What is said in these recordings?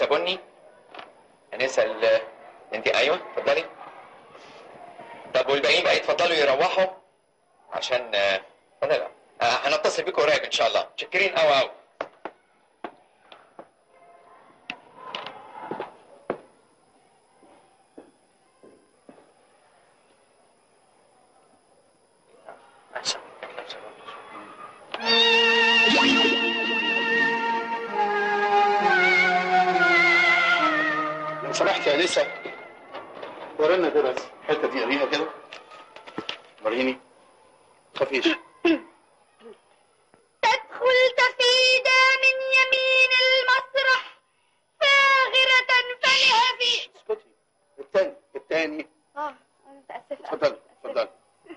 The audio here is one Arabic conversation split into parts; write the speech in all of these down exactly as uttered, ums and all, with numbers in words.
بني. هنسال انت. ايوه اتفضلي. طب والباقيين بقى يتفضلوا يروحوا عشان اتفضلوا. آه هنتصل بيكم قريب ان شاء الله. متشكرين قوي قوي. لو سمحت يا انسه ورينا ده بس الحته دي قريها كده. وريني. خفيش. تدخل تفيدة من يمين المسرح فاغرة فنها في. اسكتي. التاني التاني. اه انا متأسفة. اتفضلي اتفضلي.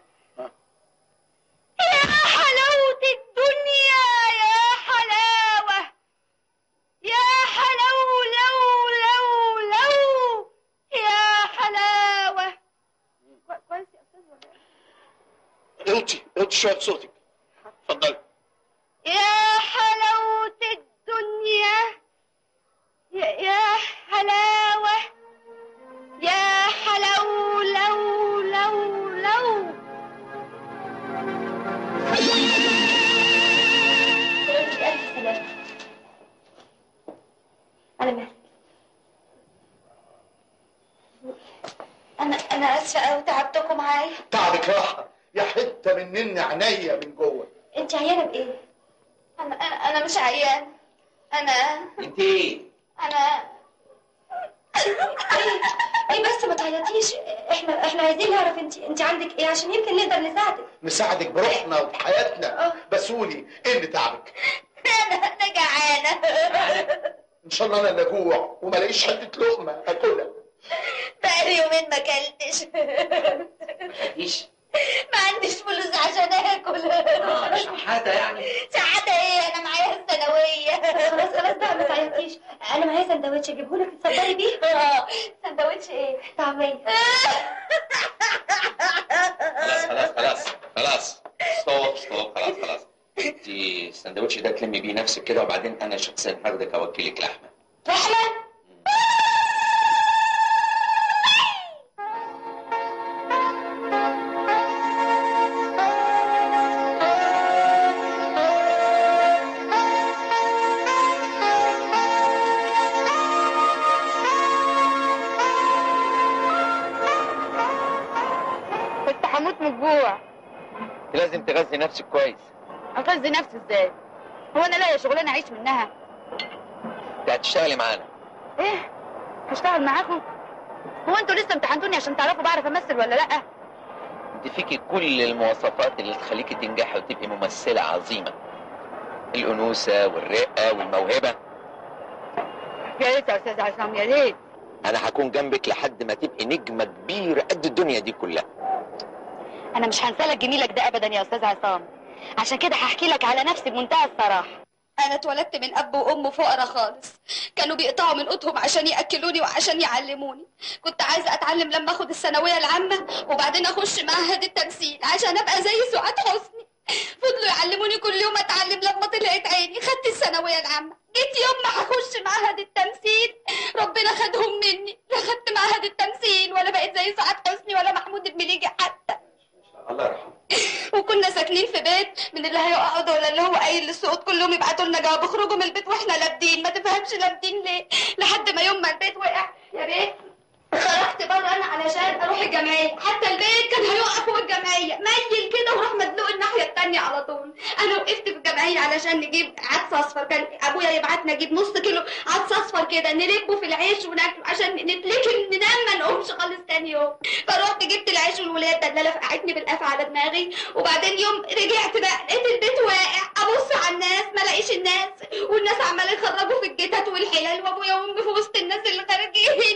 يا حلاوة الدنيا يا حلاوة يا حلو لو لو لو يا حلاوة. كويس يا أستاذ ولا إيه؟ اوطي اوطي شويه صوتك. اتفضلي. يا حلاوة الدنيا يا يا حلاوة يا حلو لو لو لو. سلامتك ألف سلامة. أنا مالك؟ أنا أنا آسفة أوي تعبتكم معايا. تعبك راحه يا حته منن عينيا من جوه. أنت عيانة بإيه؟ أنا أنا أنا مش عيانة. أنا انت ايه؟ أنا ايه بس ما تعيطيش. احنا احنا عايزين نعرف انت انت عندك ايه عشان يمكن نقدر نساعدك. نساعدك بروحنا وبحياتنا. اه. بس قولي ايه اللي تعبك؟ انا انا جعانه. ان شاء الله انا اللي اجوع وما الاقيش حته لقمه اكلها. بقالي يومين ما اكلتش. مفيش. ما عنديش فلوس عشان اكل. اه شحاته يعني. شحاته ايه؟ انا معايا الثانويه. خلاص خلاص بقى ما تعيطيش. انا معايا سندوتش اجيبه لك تصدري بيه. اه سندوتش ايه؟ طعميه. خلاص خلاص خلاص خلاص ستوب ستوب خلاص خلاص. انت السندوتش ده تلمي بيه نفسك كده وبعدين انا شخصيا هاخدك اوكلك لحمه. لحمه؟ كنت هموت من الجوع. لازم تغذي نفسك كويس. اغذي نفسي ازاي؟ هو انا لاقي شغلانه اعيش منها؟ انت هتشتغلي معانا. ايه؟ هشتغل معاكم؟ هو انتوا لسه امتحنتوني عشان تعرفوا بعرف امثل ولا لا؟ انت فيكي كل المواصفات اللي تخليكي تنجحي وتبقي ممثله عظيمه. الانوثه والرقه والموهبه. يا ريت يا استاذ عصام يا ريت. انا هكون جنبك لحد ما تبقي نجمه كبيره قد الدنيا دي كلها. انا مش هنسالك جميلك ده ابدا يا استاذ عصام. عشان كده هحكي لك على نفسي بمنتهى الصراحه. انا اتولدت من اب وام فقراء خالص. كانوا بيقطعوا من قوتهم عشان ياكلوني وعشان يعلموني. كنت عايزه اتعلم لما اخد الثانويه العامه وبعدين اخش معهد التمثيل عشان ابقى زي سعاد حسني. فضلوا يعلموني كل يوم اتعلم لما طلعت عيني خدت الثانويه العامه. جيت يوم ما هخش معهد التمثيل ربنا خدهم مني. لا خدت معهد التمثيل ولا بقيت زي سعاد حسني ولا محمود المليجي حتى. الله يرحمه. وكنا ساكنين في بيت من اللي هيقعوا دول اللي هو قايل للصوت كلهم يبعتوا لنا جواب اخرجوا من البيت واحنا لابدين. ما تفهمش لابدين ليه لحد ما يوم ما البيت وقع يا ريت خرجت بره انا علشان اروح الجمعيه. حتى البيت كان هيقع فوق الجمعيه ميل كده وراح مدلوق الناحيه الثانيه على طول. انا وقفت في الجمعيه علشان نجيب عدس اصفر. كان ابويا يبعتنا نجيب نص كيلو عدس اصفر كده نلبه في العيش وناكله عشان نتلكم ننام ما نقومش خالص تاني يوم. فرحت جبت العيش والولاد دلاله فقعتني بالقفا على دماغي. وبعدين يوم رجعت بقى لقيت البيت واقع. ابص على الناس ما لاقيش الناس والناس عماله يخرجوا في الجتت والحلال وابويا وامي في وسط الناس اللي خارجين.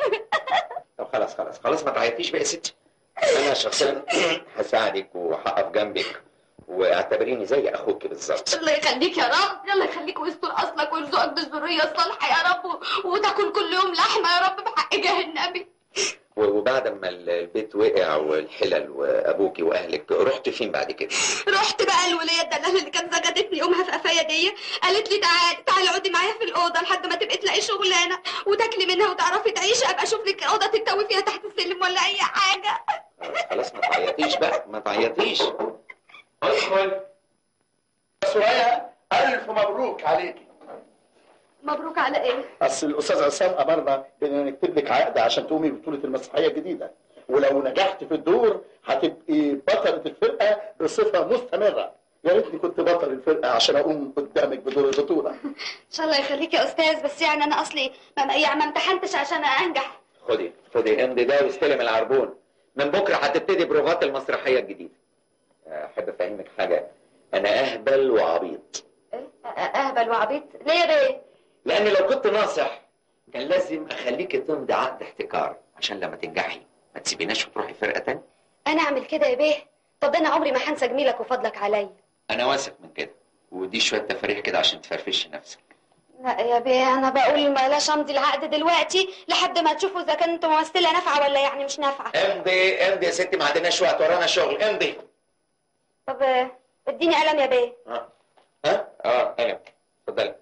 طب خلاص خلاص خلاص ما تعيطيش بقى يا ستي. انا شخصيا هساعدك وهقف جنبك واعتبريني زي اخوك بالظبط. الله يخليك يا رب. يلا يخليك ويستر اصلك ويرزقك بالذريه الصالحه يا رب وتاكل كل يوم لحمه يا رب بحق جاه النبي. وبعد ما البيت وقع والحلل وابوكي واهلك رحت فين بعد كده؟ رحت بقى الوليه الدلال اللي كانت زجدتني يومها في قفايا دي، قالت لي تعالي تعالي اقعدي معايا في الاوضه لحد ما تبقي تلاقي شغلانه وتاكلي منها وتعرفي تعيشي، ابقى اشوف لك اوضه تتكوي فيها تحت السلم ولا اي حاجه. خلاص ما تعيطيش بقى، ما تعيطيش. ادخل. سوريا الف مبروك عليكي. مبروك على ايه؟ اصل الاستاذ عصام امرنا بان نكتب لك عقد عشان تقومي ببطوله المسرحيه الجديده، ولو نجحت في الدور هتبقي بطله الفرقه بصفه مستمره. يا ريتني كنت بطل الفرقه عشان اقوم قدامك بدور البطوله. ان شاء الله يخليك يا استاذ، بس يعني انا اصلي ما يعني ما امتحنتش عشان انجح. خدي خدي امضي ده واستلم العربون. من بكره هتبتدي بروفات المسرحيه الجديده. احب افهمك حاجه، انا اهبل وعبيط. ايه؟ اهبل وعبيط؟ ليه يا بيه؟ لان لو كنت ناصح كان لازم اخليكي تمضي عقد احتكار عشان لما تنجحي ما تسيبيناش وتروحي فرقه تانيه. انا اعمل كده يا بيه؟ طب انا عمري ما هنسى جميلك وفضلك عليا. انا واثق من كده، ودي شويه تفاريح كده عشان تفرفشي نفسك. لا يا بيه، انا بقول بلاش امضي العقد دلوقتي لحد ما تشوفوا اذا كنت ممثله نافعه ولا يعني مش نافعه. امضي امضي يا ستي، ما عندناش وقت، ورانا شغل. امضي. طب اديني قلم يا بيه. ها ها اه قلم. اتفضلي.